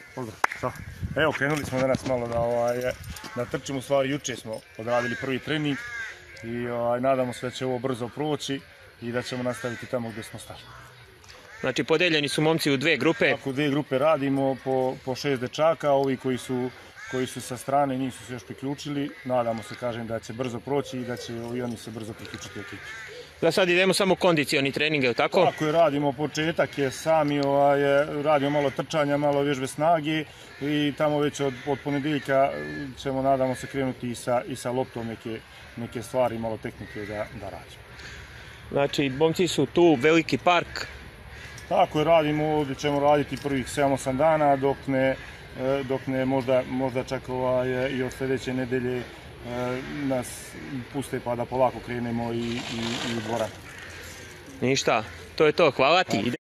Pozdrav. Ćao. Evo, krenuli smo danas malo da trčimo, u stvari juče smo odradili prvi trening i nadamo se da će ovo brzo proći i da ćemo nastaviti tamo gdje smo stali. Znači podeljeni su momci u dve grupe? Tako, u dvije grupe radimo po 6 dečaka, ovi koji su sa strane nisu se još priključili, nadamo se, kažem, da će brzo proći i da će i oni se brzo priključiti u ekipi. Da sad idemo samo kondicioni trening, je li tako? Tako je, radimo početak, je sami radimo malo trčanja, malo vježbe snage i tamo već od ponedjeljka ćemo, nadamo se, krenuti i sa loptom neke stvari, malo tehnike da radimo. Znači, momci su tu, veliki park. Tako je, radimo, ovdje ćemo raditi prvih 7-8 dana dok ne možda čak i od sljedeće nedelje nas puste pa da polako krenemo i u dvoranu. Ništa, to je to, hvala ti.